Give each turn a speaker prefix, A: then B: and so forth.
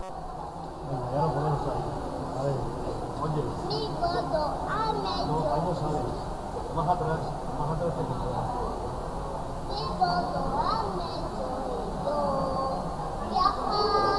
A: Venga, ya lo ponemos ahí. A ver, oye.
B: Mi voto a
A: No, ahí no sabes. Más atrás que te queda.
B: Mi voto a medio. Viajar.